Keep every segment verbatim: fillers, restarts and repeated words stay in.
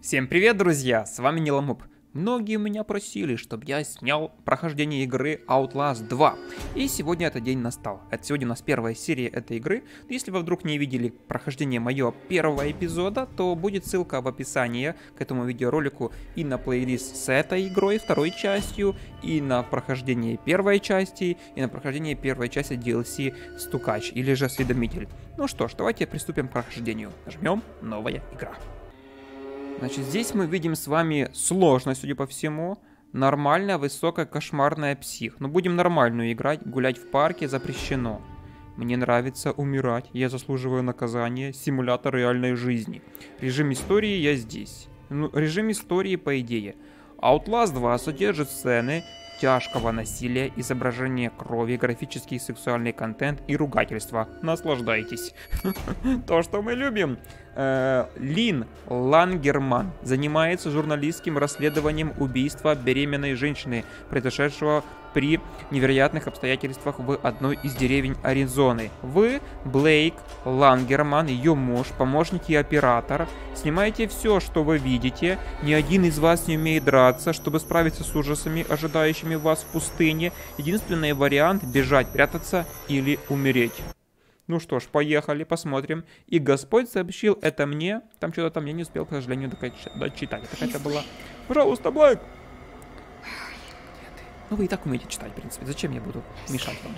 Всем привет, друзья! С вами Ниламуб. Многие меня просили, чтобы я снял прохождение игры Outlast два. И сегодня этот день настал. Это сегодня у нас первая серия этой игры. Если вы вдруг не видели прохождение моего первого эпизода, то будет ссылка в описании к этому видеоролику и на плейлист с этой игрой, второй частью, и на прохождение первой части, и на прохождение первой части ди эл си Стукач, или же Осведомитель. Ну что ж, давайте приступим к прохождению. Нажмем «Новая игра». Значит, здесь мы видим с вами сложность, судя по всему. Нормальная, высокая, кошмарная псих. Но будем нормальную играть, гулять в парке запрещено. Мне нравится умирать, я заслуживаю наказания. Симулятор реальной жизни. Режим истории я здесь. Ну, режим истории по идее. Outlast два содержит сцены тяжкого насилия, изображение крови, графический и сексуальный контент и ругательства. Наслаждайтесь. То, что мы любим. Лин Лангерман занимается журналистским расследованием убийства беременной женщины, произошедшего при невероятных обстоятельствах в одной из деревень Аризоны. Вы, Блейк Лангерман, ее муж, помощник и оператор, снимаете все, что вы видите. Ни один из вас не умеет драться, чтобы справиться с ужасами, ожидающими вас в пустыне. Единственный вариант — бежать, прятаться или умереть. Ну что ж, поехали, посмотрим. И Господь сообщил это мне. Там что-то там я не успел, к сожалению, дочитать. Это какая-то была. Пожалуйста, Блейк! Ну вы и так умеете читать, в принципе. Зачем я буду мешать вам?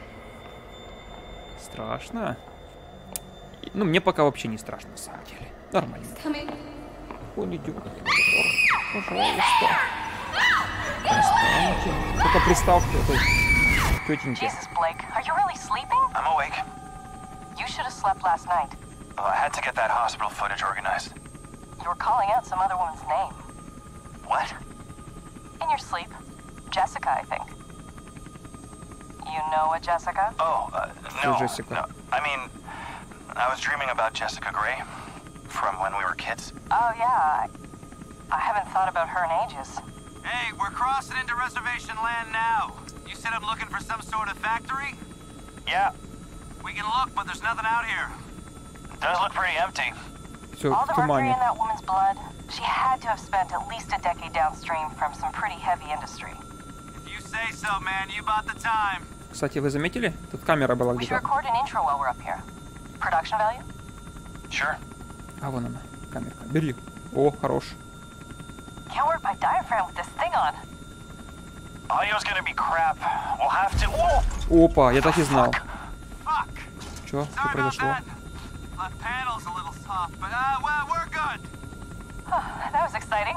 Страшно? Ну, мне пока вообще не страшно, на самом деле. Нормально. Он идет. Пожалуйста. Пристаньте. Только пристал к этой тетеньке. Jesus, Blake, are you really sleeping? I'm awake. You should have slept last night. Oh, I had to get that hospital footage organized. You were calling out some other woman's name. What? In your sleep. Jessica, I think. You know a Jessica? Oh, uh, no, Jessica? no. I mean, I was dreaming about Jessica Gray from when we were kids. Oh, yeah. I, I haven't thought about her in ages. Hey, we're crossing into reservation land now. You said I'm looking for some sort of factory? Yeah, We can look, but there's nothing out here. it does look pretty empty. Все All в the mercury тумане. in that woman's blood, she had to have spent at least a decade downstream from some pretty heavy industry. If you say so, man, you bought the time. Кстати, вы заметили? Тут камера была We should где-то. record an intro while we're up here. Production value? Sure. А вон она, камерка. Бери. О, хорош. Can't work my diaphragm with this thing on. Audio's gonna be crap. We'll have to. Whoa! Опа, я так и знал. Fuck. Чё? Что Sorry about произошло? that. Left panel's a little soft, but uh, well, we're good. That was exciting.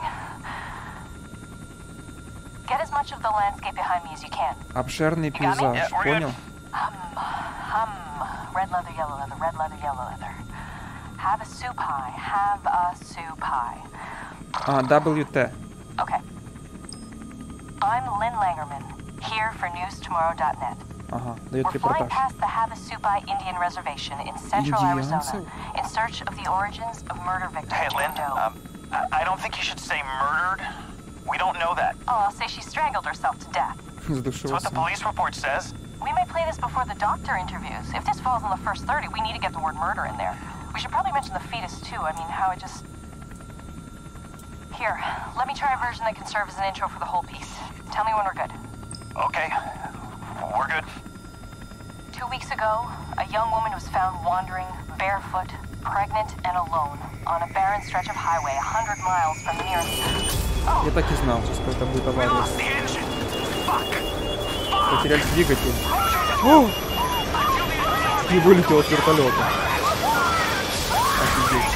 Get as much of the landscape behind me as you can. Обширный got me? пейзаж, Yeah, we're понял? Hum, hum. Red leather, yellow leather, red leather, yellow leather. Have a soup pie, have a soup pie. А, дабл ю ти. Okay. I'm Lynn Langerman, here for news tomorrow dot net. Ага, дает We're flying репортаж. past the Havasupai Indian Reservation in central Индианцы? Arizona in search of the origins of murder victim Hey, Lynn. Jane Doe. Um, I, I don't think you should say murdered. We don't know that. Oh, I'll say she strangled herself to death. It's what the Задушился. police report says. We may play this before the doctor interviews. If this falls in the first thirty, we need to get the word murder in there. We should probably mention the fetus too. I mean, how it just... Here, let me try a version that can serve as an intro for the whole piece. Tell me when we're good. Okay, we're good. Two weeks ago, a young woman was found wandering, barefoot, pregnant, and alone on a barren stretch of highway a hundred miles from the nearest... Я так и знал, что это будет We авария. lost the engine. Fuck. Потеряли двигатель. О! Не вылетел от вертолета. Офигеть.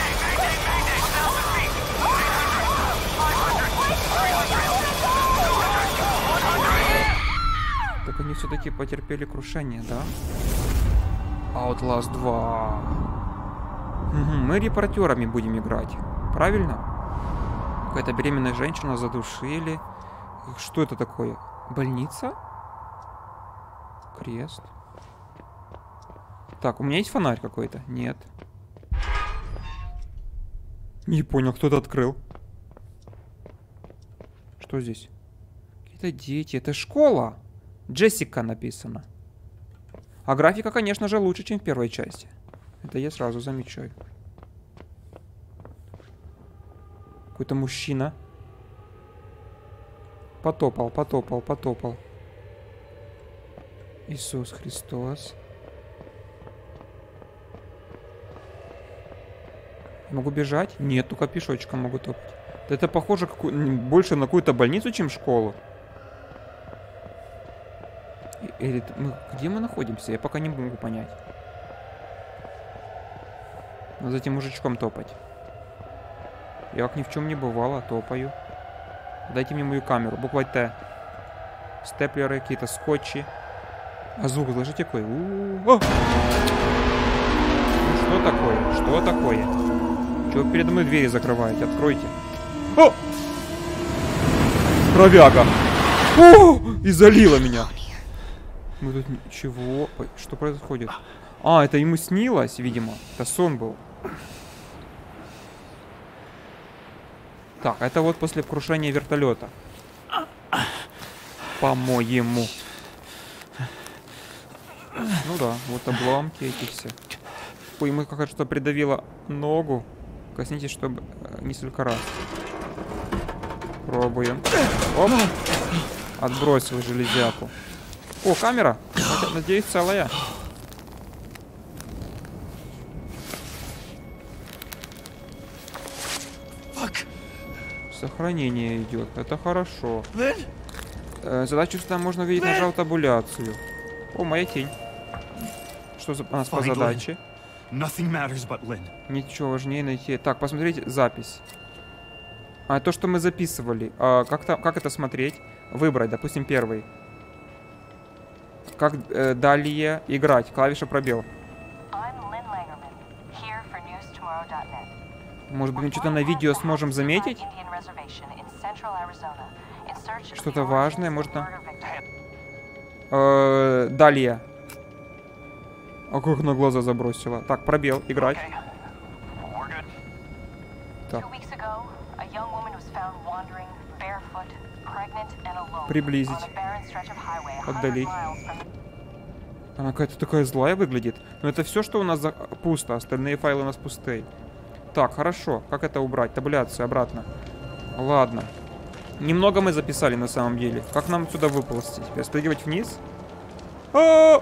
Так они все-таки потерпели крушение, да? Outlast два. Угу, мы репортерами будем играть. Правильно? Какая-то беременная женщина задушили. Что это такое? Больница? Крест. Так, у меня есть фонарь какой-то? Нет. Не понял, кто это открыл. Что здесь? Какие-то дети. Это школа. Джессика написано. А графика, конечно же, лучше, чем в первой части. Это я сразу замечаю. Какой-то мужчина. Потопал, потопал, потопал. Иисус Христос. Могу бежать? Нет, только пешочком могу топать. Это похоже какую... больше на какую-то больницу, чем школу. Или мы... где мы находимся? Я пока не могу понять. Но за этим мужичком топать. Я как ни в чем не бывало, топаю. Дайте мне мою камеру. Буква Т. Степлеры, какие-то скотчи. А звук, слышите какой? У-у-у. Что такое? Что такое? Чего вы передо мной двери закрываете? Откройте. О! Кровяга. О! И залило меня. Мы тут ничего. Ой, что происходит? А, это ему снилось, видимо. Это сон был. Так, это вот после крушения вертолета. По-моему. Ну да, вот обломки эти все. Ой, ему как-то что придавило ногу. Коснитесь, чтобы несколько раз. Пробуем. Оп. Отбросил железяку. О, камера. Надеюсь, целая. Сохранение идет. Это хорошо. Э, задачу сюда можно увидеть, нажал табуляцию. О, моя тень. Что за у нас по задаче? Ничего важнее найти. Так, посмотрите запись. А то, что мы записывали. А, как, там, как это смотреть? Выбрать, допустим, первый. Как э, далее играть? Клавиша пробел. Может быть, мы что-то на видео сможем заметить? Что-то важное, может там... Э, далее. А как на глаза забросила. Так, пробел, играть. Так. Приблизить. Отдалить. Она какая-то такая злая выглядит. Но это все, что у нас за... пусто. Остальные файлы у нас пустые. Так, хорошо. Как это убрать? Табуляцию обратно. Ладно. Немного мы записали на самом деле. Как нам сюда выползти? Теперь спрыгивать вниз? А-а-а!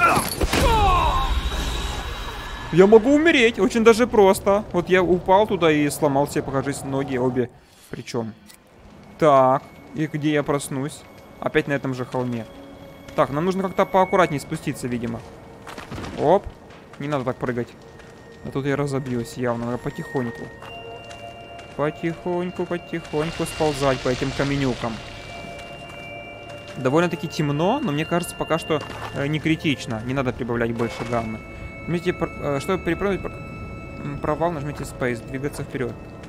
Я могу умереть. Очень даже просто. Вот я упал туда и сломал себе, покажись, ноги обе. Причем. Так. И где я проснусь? Опять на этом же холме. Так, нам нужно как-то поаккуратнее спуститься, видимо. Оп. Не надо так прыгать. А тут я разобьюсь явно. Надо потихоньку. Потихоньку, потихоньку сползать по этим каменюкам. Довольно-таки темно, но мне кажется, пока что э, не критично. Не надо прибавлять больше гаммы. Нажмите, э, чтобы переправить провал, нажмите Space. Двигаться вперед.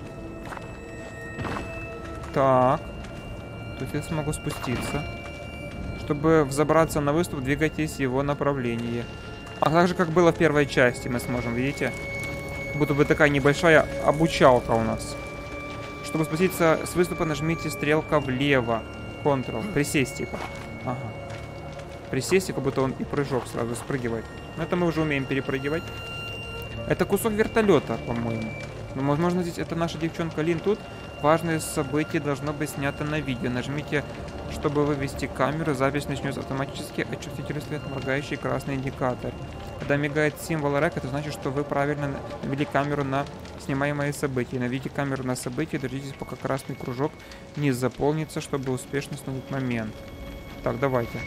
Так. Тут я смогу спуститься. Чтобы взобраться на выступ, двигайтесь в его направлении. А так же, как было в первой части, мы сможем, видите? Будто бы такая небольшая обучалка у нас. Чтобы спуститься с выступа, нажмите стрелка влево. Ctrl. Присесть, типа. Ага. Присесть, как будто он и прыжок сразу спрыгивает. Но это мы уже умеем перепрыгивать. Это кусок вертолета, по-моему. Но, возможно, здесь это наша девчонка Лин. Тут важное событие должно быть снято на видео. Нажмите, чтобы вывести камеру. Запись начнется автоматически. Очертите свет, моргающий красный индикатор. Когда мигает символ РЭК, это значит, что вы правильно навели камеру на снимаемое событие. Наведите камеру на событие, дождитесь, пока красный кружок не заполнится, чтобы успешно снять момент. Так, давайте.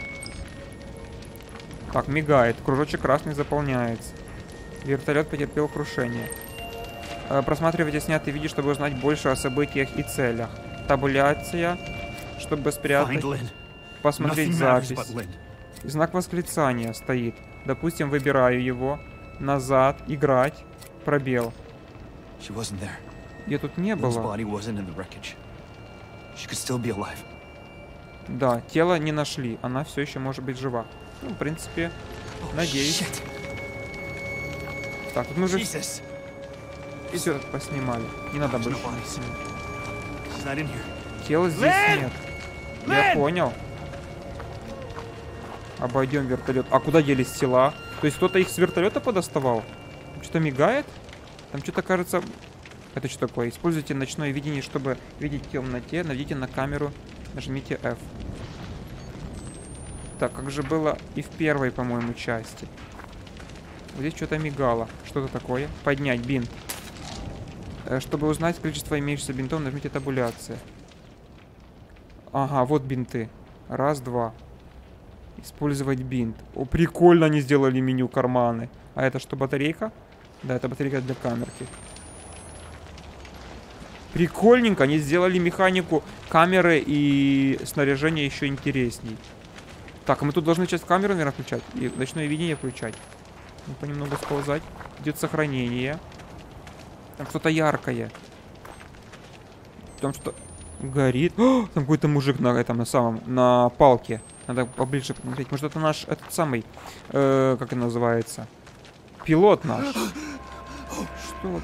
Так, мигает. Кружочек красный заполняется. Вертолет потерпел крушение. Просматривайте снятые видео, чтобы узнать больше о событиях и целях. Табуляция, чтобы спрятать. Посмотреть запись. Знак восклицания стоит. Допустим, выбираю его. Назад. Играть. Пробел. Ее тут не было. Да, тело не нашли. Она все еще может быть жива. Ну, в принципе, надеюсь. Так, тут мы уже все поснимали. Не надо больше. Тела здесь нет. Я понял. Обойдем вертолет. А куда делись тела? То есть кто-то их с вертолета подоставал? Что-то мигает? Там что-то, кажется, Это что такое? Используйте ночное видение, чтобы видеть в темноте. Наведите на камеру. Нажмите F. Так, как же было и в первой, по-моему, части. Вот здесь что-то мигало. Что-то такое. Поднять бинт. Чтобы узнать количество имеющихся бинтов, нажмите табуляция. Ага, вот бинты. Раз, два. Использовать бинт. О, прикольно они сделали меню карманы. А это что, батарейка? Да, это батарейка для камерки. Прикольненько. Они сделали механику камеры и снаряжения еще интересней. Так, а мы тут должны сейчас камеру, наверное, включать. И ночное видение включать. Ну, понемногу сползать. Идет сохранение. Там что-то яркое. Там что горит. О, там какой-то мужик на этом, на самом, на палке. Надо поближе посмотреть. Может, это наш, этот самый, э, как он называется? Пилот наш. Что?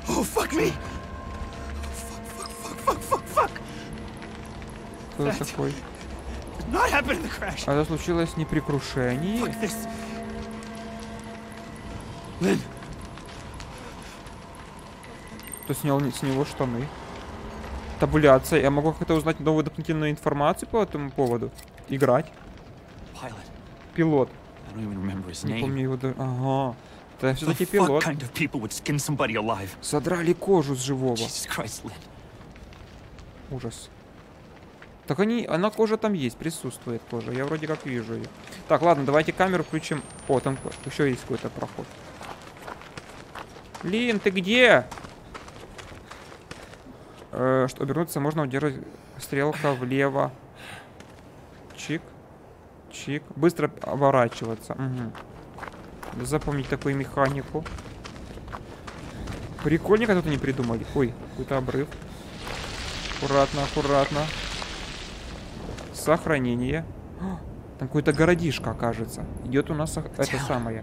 Кто это такой? А это случилось не при крушении? Кто снял с него штаны? Табуляция. Я могу как-то узнать новую дополнительную информацию по этому поводу? Играть. Пилот. Не помню его даже. Ага. Это все-таки пилот. Содрали кожу с живого. Ужас. Так они, она кожа там есть, присутствует кожа. Я вроде как вижу ее. Так, ладно, давайте камеру включим. О, там еще есть какой-то проход. Лин, ты где? Э, что обернуться можно удержать стрелка влево. Чик. Чик. Быстро оборачиваться. Угу. Запомнить такую механику. Прикольненько тут они придумали. Ой, какой-то обрыв. Аккуратно, аккуратно. Сохранение. О, там какой-то городишко, окажется. Идет у нас это самое.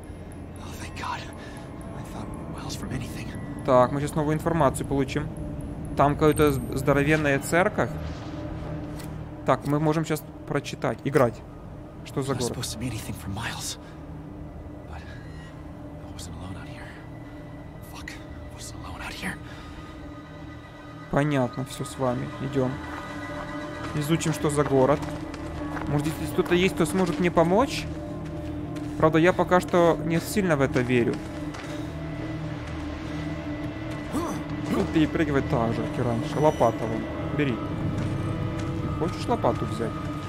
Так, мы сейчас новую информацию получим. Там какая-то здоровенная церковь. Так, мы можем сейчас прочитать. Играть. Что за город? Понятно, все с вами. Идем. Изучим, что за город. Может, здесь кто-то есть, кто сможет мне помочь? Правда, я пока что не сильно в это верю. Ну, перепрыгивать так же, как и раньше. Лопата вон. Бери. Хочешь лопату взять?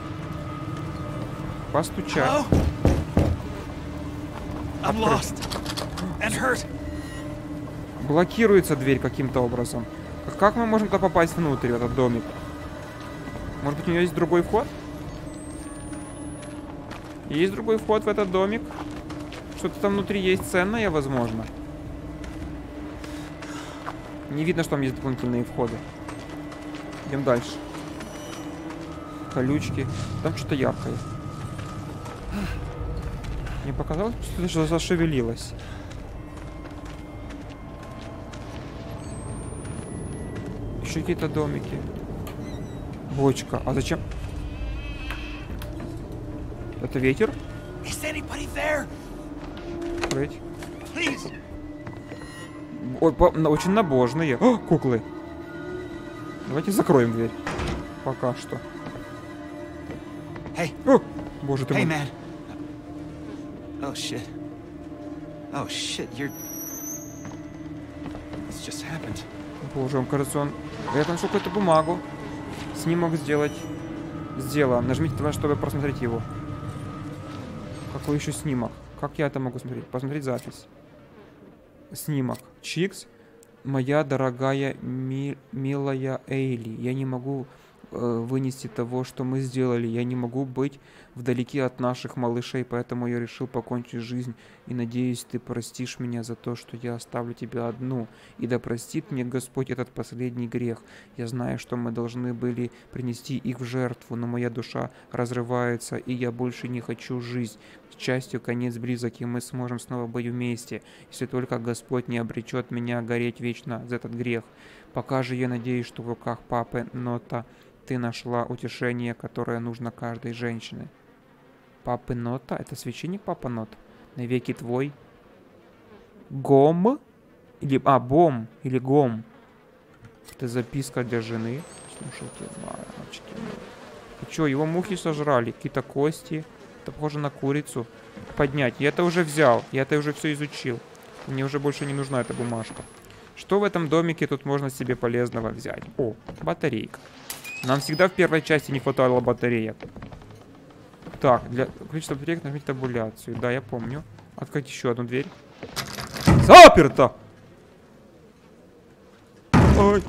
Постучать. Блокируется дверь каким-то образом. Как мы можем-то попасть внутрь, в этот домик? Может быть, у нее есть другой вход? Есть другой вход в этот домик? Что-то там внутри есть ценное, возможно. Не видно, что там есть дополнительные входы. Идем дальше. Колючки. Там что-то яркое. Мне показалось, что что-то зашевелилось. Еще какие-то домики. Бочка. А зачем? Это ветер? Открыть. Ой, по, очень набожные. О, куклы. Давайте закроем дверь. Пока что. Hey. О, боже ты мой. Hey, man. Oh shit. Oh shit, you're... This just happened. Боже, он, кажется, он... Я нашел какую-то бумагу. Снимок сделать. Сделано. Нажмите туда, чтобы просмотреть его. Какой еще снимок? Как я это могу смотреть? Посмотреть запись. Снимок. Чикс. Моя дорогая, ми милая Эйли. Я не могу э, вынести того, что мы сделали. Я не могу быть вдалеке от наших малышей, поэтому я решил покончить жизнь. И надеюсь, ты простишь меня за то, что я оставлю тебя одну. И да простит мне Господь этот последний грех. Я знаю, что мы должны были принести их в жертву, но моя душа разрывается, и я больше не хочу жизнь. К счастью, конец близок, и мы сможем снова быть вместе, если только Господь не обречет меня гореть вечно за этот грех. Пока же я надеюсь, что в руках папы Нота ты нашла утешение, которое нужно каждой женщине. Папы Нота? Это священник Папа Нота? Навеки твой. Гом? Или... А, Бом. Или Гом. Это записка для жены. Слушайте, мамочки. И чё, его мухи сожрали? Какие-то кости. Это похоже на курицу. Поднять. Я это уже взял. Я это уже все изучил. Мне уже больше не нужна эта бумажка. Что в этом домике тут можно себе полезного взять? О, батарейка. Нам всегда в первой части не хватало батареек. Так, для количества батареек нажмите табуляцию. Да, я помню. Открыть еще одну дверь. Заперто! Ой.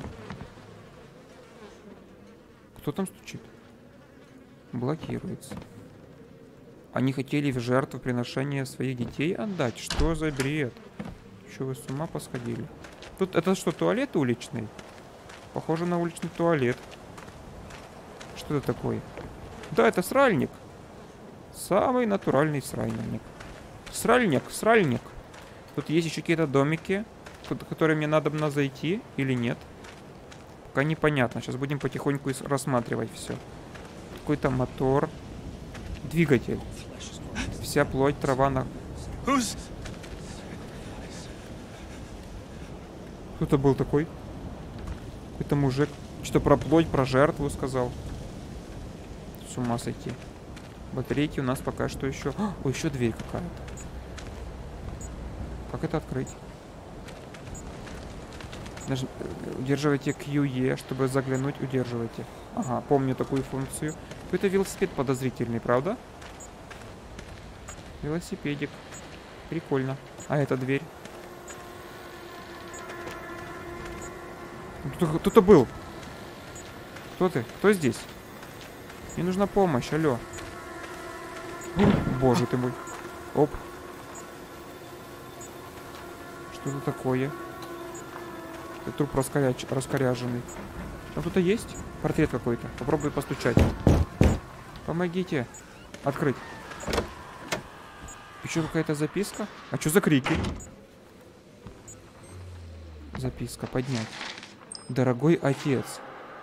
Кто там стучит? Блокируется. Они хотели в жертвоприношение своих детей отдать? Что за бред? Что вы с ума посходили? Тут это что, туалет уличный? Похоже на уличный туалет. Что это такое? Да, это сральник. Самый натуральный сральник. Сральник, сральник. Тут есть еще какие-то домики, в которые мне надо бы зайти или нет. Пока непонятно. Сейчас будем потихоньку рассматривать все. Какой-то мотор. Двигатель. Вся плоть, трава на... Кто-то был такой. Какой-то мужик. Что про плоть, про жертву сказал. С ума сойти. Батарейки у нас пока что еще... О, еще дверь какая-то. Как это открыть? Наж... Удерживайте кью и, чтобы заглянуть, удерживайте. Ага, помню такую функцию. Какой-то велосипед подозрительный, правда? Велосипедик. Прикольно. А это дверь? Кто-то, кто-то был. Кто ты? Кто здесь? Мне нужна помощь, алло. Боже ты мой. Оп. Что это такое? Это труп раскоря... раскоряженный. Там кто-то есть? Портрет какой-то. Попробуй постучать. Помогите. Открыть. Еще какая-то записка? А что за крики? Записка. Поднять. Дорогой отец,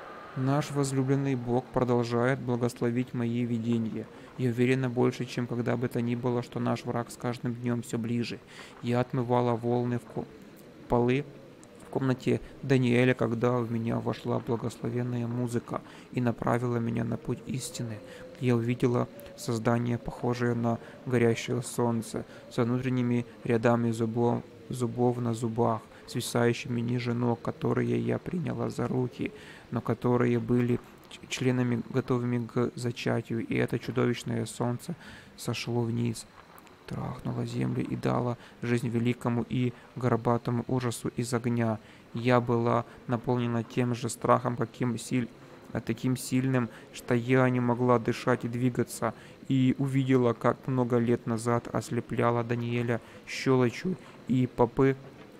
наш возлюбленный Бог продолжает благословить мои видения. Я уверена больше, чем когда бы то ни было, что наш враг с каждым днем все ближе. Я отмывала волны в ко... полы в комнате Даниэля, когда в меня вошла благословенная музыка и направила меня на путь истины. Я увидела создание, похожее на горящее солнце, с внутренними рядами зубов, зубов на зубах, свисающими ниже ног, которые я приняла за руки, но которые были членами, готовыми к зачатию, и это чудовищное солнце сошло вниз, трахнуло землю и дало жизнь великому и горбатому ужасу из огня. Я была наполнена тем же страхом, каким силь... таким сильным, что я не могла дышать и двигаться, и увидела, как много лет назад ослепляла Даниэля щелочью, и попы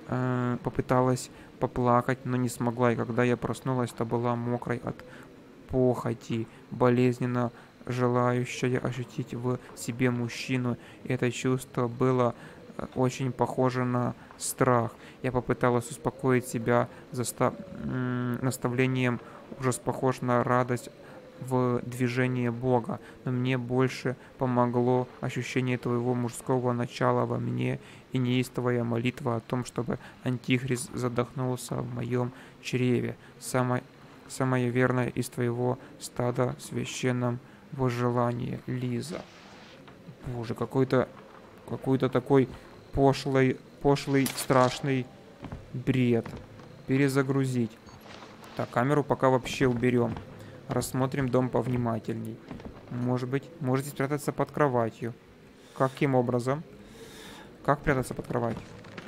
э, попыталась поплакать, но не смогла, и когда я проснулась, то была мокрой от похоти, болезненно желающая ощутить в себе мужчину. И это чувство было очень похоже на страх. Я попыталась успокоить себя заста... наставлением «Ужас похож на радость в движении Бога», но мне больше помогло ощущение твоего мужского начала во мне и неистовая молитва о том, чтобы Антихрист задохнулся в моем чреве. Самое, самое верное из твоего стада в священном возжелании, Лиза. Боже, какой-то какой-то такой пошлый, пошлый, страшный бред. Перезагрузить. Так, камеру пока вообще уберем. Рассмотрим дом повнимательней. Может быть, можете спрятаться под кроватью. Каким образом? Как прятаться под кроватью?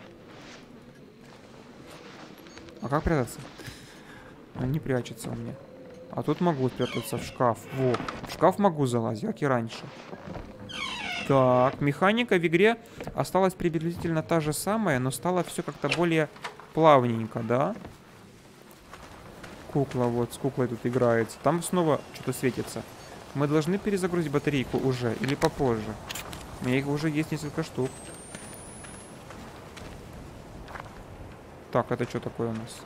А как прятаться? Он не прячется у меня. А тут могу спрятаться в шкаф. Во, в шкаф могу залазить, как и раньше. Так, механика в игре осталась приблизительно та же самая, но стало все как-то более плавненько, да? Кукла, вот, с куклой тут играется. Там снова что-то светится. Мы должны перезагрузить батарейку уже или попозже? У меня их уже есть несколько штук. Так, это что такое у нас?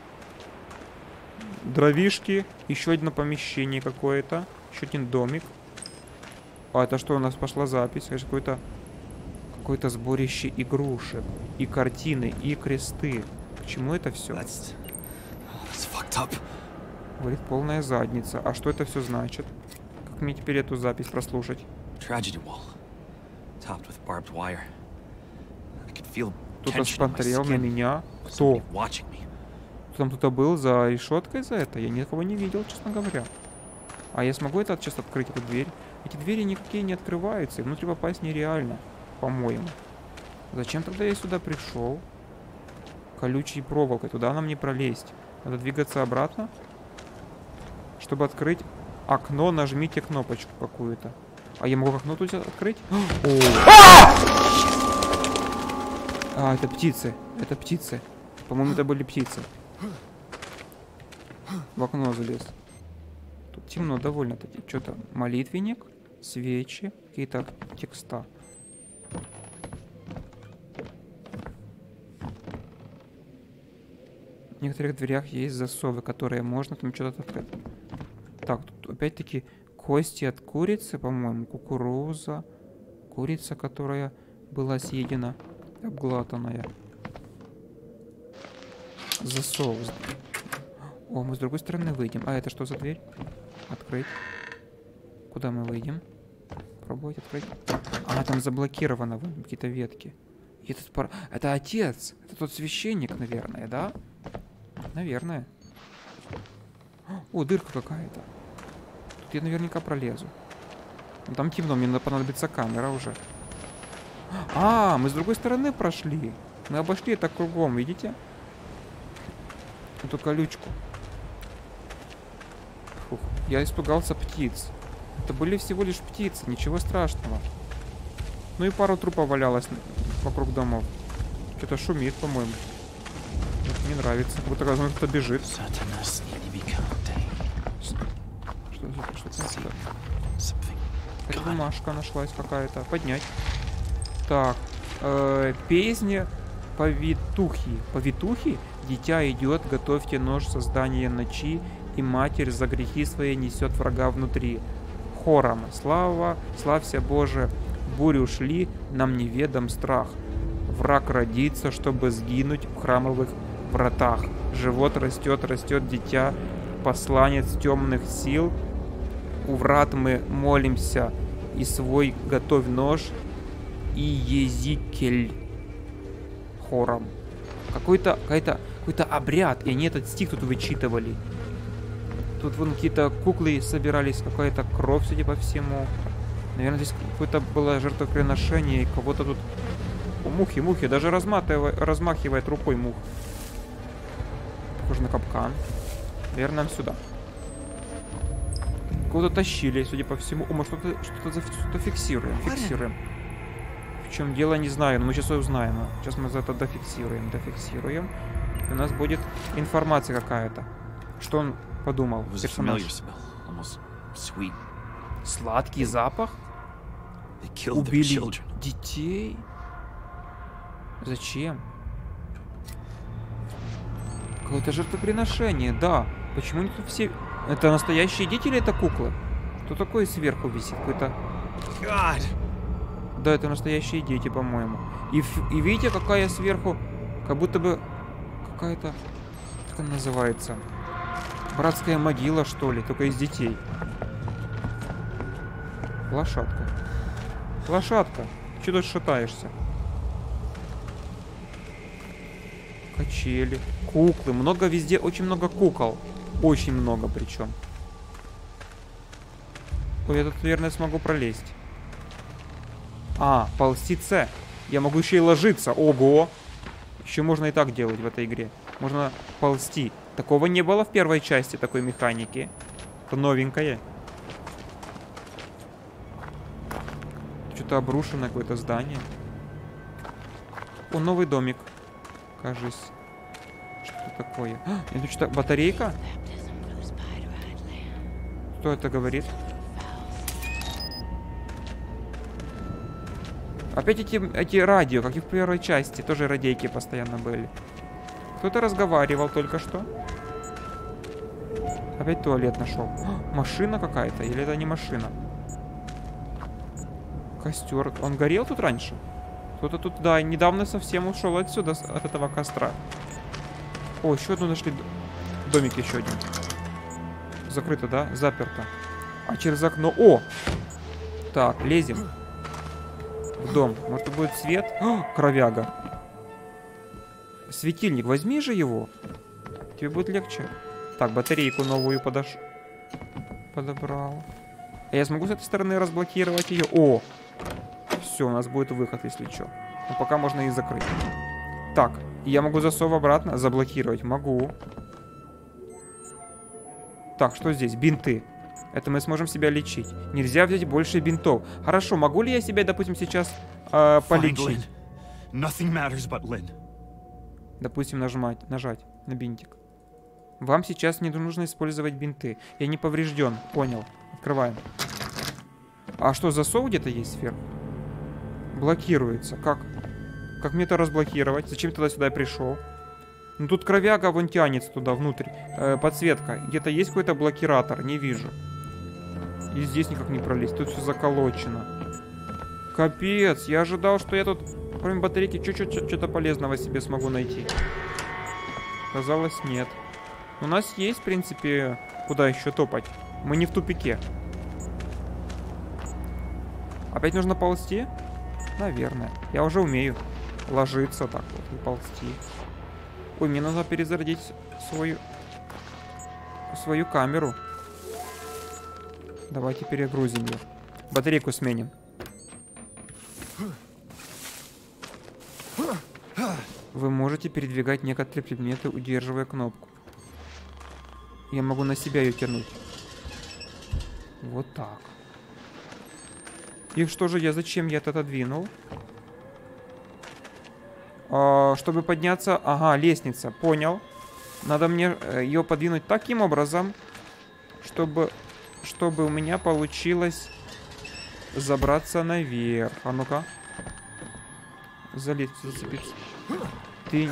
Дровишки. Еще одно помещение какое-то. Еще один домик. А это что у нас пошла запись? Это какое-то какое-то сборище игрушек. И картины, и кресты. К чему это все? fucked up. Говорит, полная задница. А что это все значит? Как мне теперь эту запись прослушать? Tragedy wall, topped with barbed wire. I could feel Кто-то tension in my смотрел на skin. меня. Кто? Somebody watching me. Там кто-то был за решеткой за это? Я никого не видел, честно говоря. А я смогу это сейчас открыть, эту дверь? Эти двери никакие не открываются, и внутрь попасть нереально, по-моему. Зачем тогда я сюда пришел? Колючей проволокой, туда нам не пролезть. Надо двигаться обратно. Чтобы открыть окно, нажмите кнопочку какую-то. А я могу окно тут открыть? А, это птицы. Это птицы. По-моему, это были птицы. В окно залез. Тут темно довольно-таки. Что-то молитвенник, свечи, какие-то текста. В некоторых дверях есть засовы, которые можно там что-то открыть. Так, тут опять-таки кости от курицы, по-моему, кукуруза. Курица, которая была съедена, обглатанная. Засов. О, мы с другой стороны выйдем. А это что за дверь? Открыть. Куда мы выйдем? Пробовать открыть. А, там заблокировано, вон, какие-то ветки. И этот пар... Это отец. Это тот священник, наверное, да? Наверное. О, дырка какая-то. Тут я наверняка пролезу. Но там темно, мне понадобится камера уже. А, мы с другой стороны прошли. Мы обошли это кругом, видите? Эту колючку. Фух, я испугался птиц. Это были всего лишь птицы, ничего страшного. Ну и пару трупов валялось вокруг домов. Что-то шумит, по-моему. Не нравится. Вот так кто-то бежит. Что за что-то? Какая бумажка нашлась какая-то. Поднять. Так. Э, песня повитухи. Повитухи? Дитя идет, готовьте нож создания ночи, и матерь за грехи свои несет врага внутри. Хором. Слава, славься Боже, бури ушли, нам неведом страх. Враг родится, чтобы сгинуть в храмовых вратах. Живот растет, растет дитя, посланец темных сил. У врат мы молимся, и свой готовь нож, и Езикель. Хором. Какой-то какой-то какой-то обряд, и они этот стих тут вычитывали. Тут вон какие-то куклы собирались, какая-то кровь, судя по всему. Наверное, здесь какое-то было жертвоприношение, и кого-то тут... О, мухи, мухи, даже разматывает, размахивает рукой мух. Похоже на капкан. Наверное, нам сюда. Кого-то тащили, судя по всему. О, мы что-то что-то что фиксируем, фиксируем. В чем дело, не знаю, но мы сейчас узнаем. Сейчас мы за это дофиксируем, дофиксируем. И у нас будет информация какая-то. Что он подумал, персонаж? Сладкий запах? Убили детей? Зачем? Какое-то жертвоприношение, да. Почему они тут все... Это настоящие дети или это куклы? Что такое сверху висит? Какой-то... Да, это настоящие дети, по-моему. И, и видите, какая сверху... Как будто бы... Какая-то... Как она называется? Братская могила, что ли? Только из детей. Лошадка. Лошадка. Че тут шатаешься? Качели. Куклы. Много везде. Очень много кукол. Очень много причем. Ой, я тут, наверное, смогу пролезть. А, ползти С. Я могу еще и ложиться. Ого! Еще можно и так делать в этой игре. Можно ползти. Такого не было в первой части, такой механики. Это новенькое. Что-то обрушено, какое-то здание. О, новый домик. Кажись. Что такое? А, это что-то батарейка? Кто это говорит? Опять эти, эти радио, как и в первой части. Тоже радейки постоянно были. Кто-то разговаривал только что. Опять туалет нашел. А, машина какая-то? Или это не машина? Костер. Он горел тут раньше? Кто-то тут, да, недавно совсем ушел отсюда, от этого костра. О, еще одну нашли. домик еще один. Закрыто, да? Заперто. А через окно... О! Так, лезем. В дом. Может, будет свет? О, кровяга. Светильник, возьми же его. Тебе будет легче. Так, батарейку новую подош... подобрал. А я смогу с этой стороны разблокировать ее? О! Все, у нас будет выход, если что. Но пока можно и закрыть. Так, я могу засов обратно заблокировать? Могу. Так, что здесь? Бинты. Это мы сможем себя лечить. Нельзя взять больше бинтов. Хорошо, могу ли я себя, допустим, сейчас э, полечить? Допустим, нажимать, нажать на бинтик. Вам сейчас не нужно использовать бинты. Я не поврежден. Понял. Открываем. А что, засов где-то есть сверху? Блокируется. Как? Как мне это разблокировать? Зачем тогда сюда я пришел? Ну тут кровяга вон тянется туда внутрь. Э, подсветка. Где-то есть какой-то блокиратор? Не вижу. И здесь никак не пролезть. Тут все заколочено. Капец. Я ожидал, что я тут, кроме батарейки, что-то полезного себе смогу найти. Казалось, нет. У нас есть, в принципе, куда еще топать. Мы не в тупике. Опять нужно ползти? Наверное. Я уже умею ложиться так вот и ползти. Ой, мне нужно перезарядить свою свою камеру. Давайте перегрузим ее. Батарейку сменим. Вы можете передвигать некоторые предметы, удерживая кнопку. Я могу на себя ее тянуть. Вот так. И что же я, зачем я это отодвинул? А, чтобы подняться... Ага, лестница, понял. Надо мне ее подвинуть таким образом, чтобы, чтобы у меня получилось забраться наверх. А ну-ка. Залезть, зацепиться. Ты...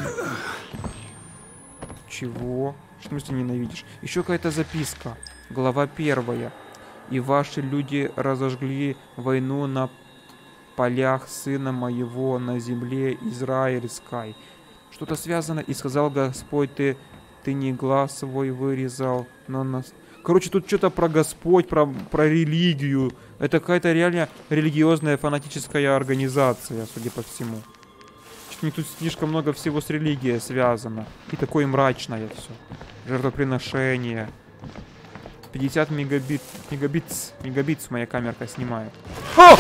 Чего? В смысле ненавидишь? Еще какая-то записка. Глава первая. И ваши люди разожгли войну на полях сына моего на земле израильской. Что-то связано. И сказал Господь, ты, ты не глаз свой вырезал, но нас... Короче, тут что-то про Господь, про, про религию. Это какая-то реально религиозная фанатическая организация, судя по всему. Что-то тут слишком много всего с религией связано. И такое мрачное все. Жертвоприношение. пятьдесят мегабит, мегабитс, мегабитс моя камерка снимает. О!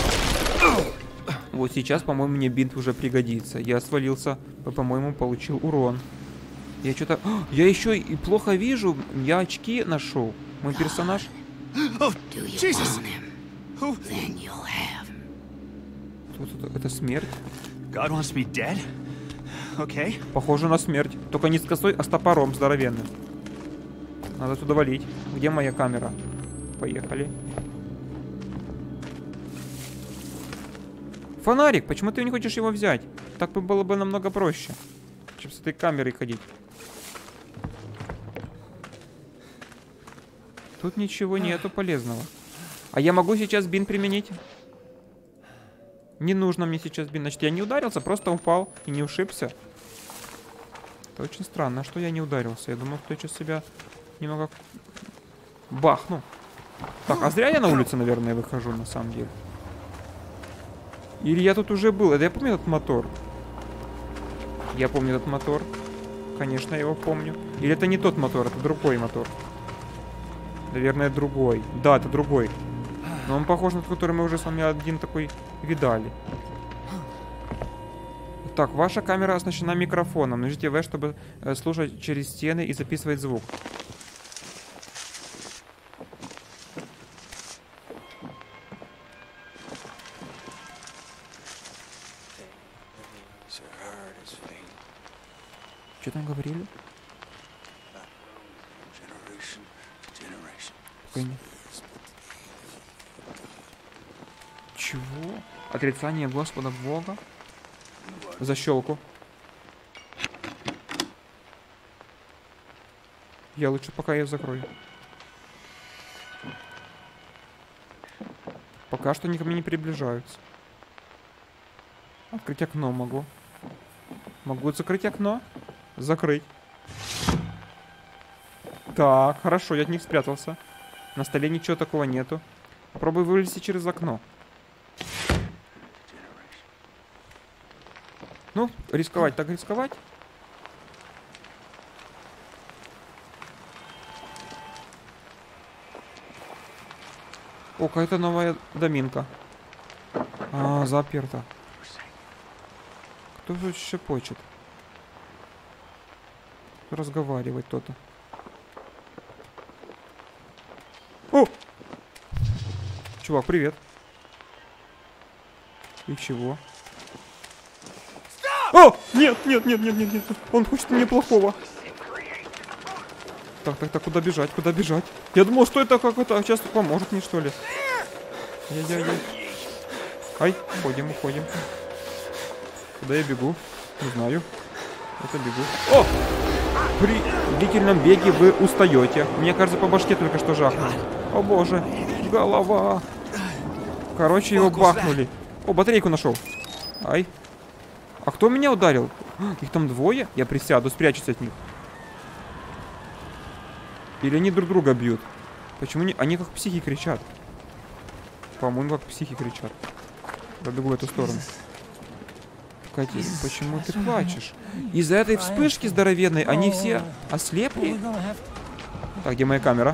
Вот сейчас, по-моему, мне бинт уже пригодится. Я свалился, по-моему, получил урон. Я что-то... Я еще и плохо вижу. Я очки нашел. Мой персонаж... Это, это смерть. Okay. Похоже на смерть. Только не с косой, а с топором здоровенным. Надо сюда валить. Где моя камера? Поехали. Фонарик! Почему ты не хочешь его взять? Так бы было бы намного проще, чем с этой камерой ходить. Тут ничего нету полезного. А я могу сейчас бин применить? Не нужно мне сейчас бин. Значит, я не ударился, просто упал и не ушибся. Это очень странно, что я не ударился. Я думал, что я сейчас себя немного бахну. Так, а зря я на улице, наверное, выхожу, на самом деле. Или я тут уже был. Это я помню этот мотор. Я помню этот мотор. Конечно, я его помню. Или это не тот мотор, это другой мотор. Наверное, другой. Да, это другой. Но он похож на тот, который мы уже с вами один такой видали. Так, ваша камера оснащена микрофоном. Нажмите В, чтобы э, слушать через стены и записывать звук. Что там говорили? Чего? Отрицание Господа Бога? Защелку. Я лучше пока ее закрою. Пока что они ко мне не приближаются. Открыть окно могу. Могу закрыть окно? Закрыть. Так, хорошо, я от них спрятался. На столе ничего такого нету. Попробуй вылезти через окно. Ну, рисковать так рисковать. О, какая-то новая доминка. А, заперта. Кто тут шепочет? Разговаривать кто-то. О! Чувак, привет. И чего? О! Нет, нет, нет, нет, нет, нет. Он хочет мне плохого. Так, так, так, куда бежать, куда бежать? Я думал, что это как-то сейчас поможет мне, что ли. Яй-яй-яй. Ай, уходим, уходим. Куда я бегу? Не знаю. Это бегу. О! При длительном беге вы устаете. Мне кажется, по башке только что жахнули. О боже, голова. Короче, его бахнули. О, батарейку нашел. Ай. А кто меня ударил? Их там двое? Я присяду, спрячусь от них. Или они друг друга бьют? Почему не... Они как психи кричат. По-моему, как психи кричат. Пробегу в эту сторону. Катя, почему ты плачешь? Из-за этой вспышки здоровенной они все ослепли? Так, где моя камера?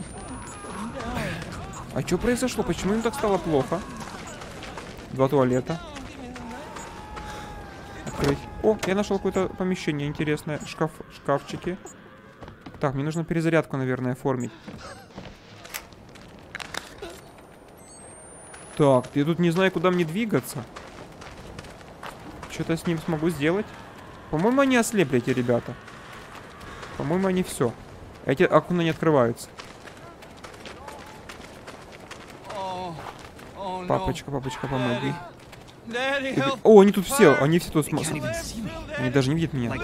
А что произошло? Почему им так стало плохо? Два туалета. Открыть. О, я нашел какое-то помещение интересное. Шкаф, шкафчики. Так, мне нужно перезарядку, наверное, оформить. Так, я тут не знаю, куда мне двигаться. Что-то с ним смогу сделать. По-моему, они ослепли, эти ребята. По-моему, они все. Эти окна не открываются. Папочка, папочка, помоги. О, они тут все, они все тут смотрят. Они даже не видят меня.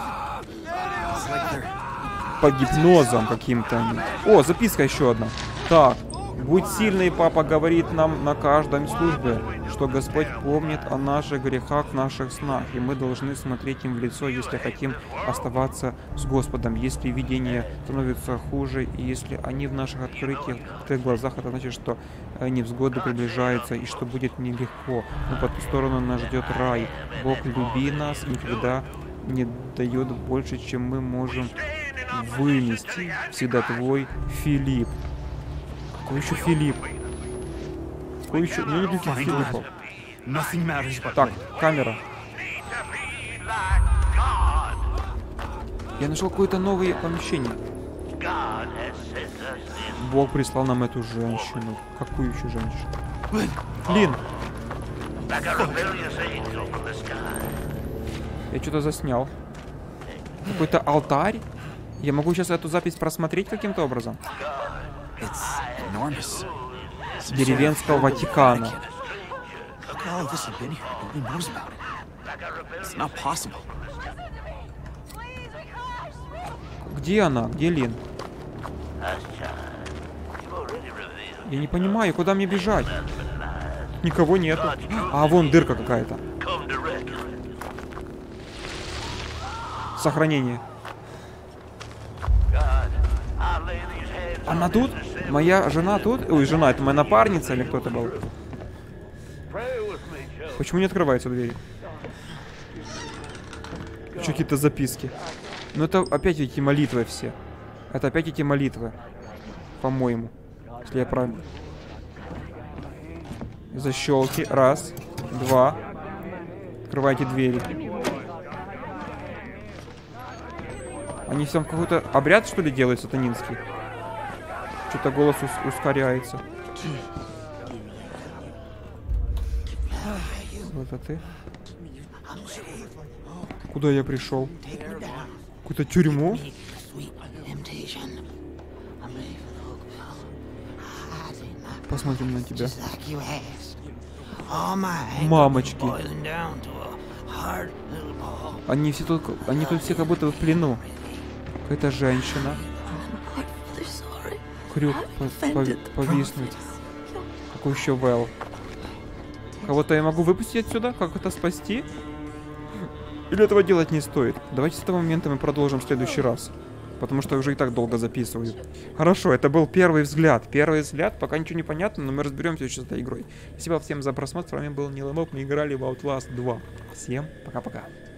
Под гипнозом каким-то они. О, записка еще одна. Так, будь сильный, папа говорит нам на каждом службе, что Господь помнит о наших грехах, в наших снах, и мы должны смотреть им в лицо, если хотим оставаться с Господом. Если видение становится хуже, и если они в наших открытиях, в твоих глазах, это значит, что невзгоды приближаются, и что будет нелегко. Но по ту сторону нас ждет рай. Бог, люби нас, никогда не дает больше, чем мы можем вынести. Всегда твой Филипп. Какой еще Филипп? Какой еще? У меня нет никаких Филиппов. Так, камера. Я нашел какое-то новое помещение. Бог прислал нам эту женщину. Какую еще женщину? Лин! Я что-то заснял. Какой-то алтарь? Я могу сейчас эту запись просмотреть каким-то образом? Деревенского Ватикана. Где она? Где Лин? Я не понимаю, куда мне бежать? Никого нету. А, вон дырка какая-то. Сохранение. Она тут? Моя жена тут? Ой, жена, это моя напарница или кто-то был? Почему не открываются двери? Еще какие-то записки. Ну это опять эти молитвы все. Это опять эти молитвы. По-моему. Если я правильно. Защелки. Раз. Два. Открывайте двери. Они всем какой-то обряд, что ли, делают сатанинский? Что-то голос ус ускоряется. Вот это ты. Куда я пришел? Какую-то тюрьму? Посмотрим на тебя. Мамочки. Они все тут, они тут все как будто в плену. Какая-то женщина. Крюк повиснуть. Какой еще Вэл? Кого-то я могу выпустить отсюда? Как это спасти? Или этого делать не стоит? Давайте с этого момента мы продолжим в следующий раз. потому что я уже и так долго записываю. Хорошо, это был первый взгляд. Первый взгляд, пока ничего не понятно, но мы разберемся еще с этой игрой. Спасибо всем за просмотр, с вами был Ниломоп, мы играли в Outlast два. Всем пока-пока.